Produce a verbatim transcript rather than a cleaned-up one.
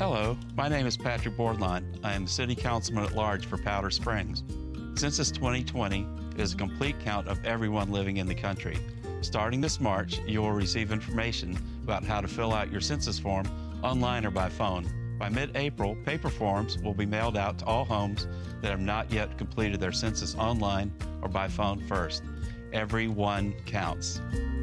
Hello, my name is Patrick Bordelon. I am the City Councilman at Large for Powder Springs. Census twenty twenty is a complete count of everyone living in the country. Starting this March, you will receive information about how to fill out your census form online or by phone. By mid-April, paper forms will be mailed out to all homes that have not yet completed their census online or by phone first. Every one counts.